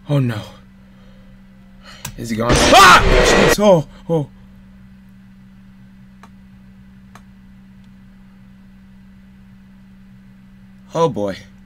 Oh no. Is he gone? Ah! Jeez, oh. Oh boy.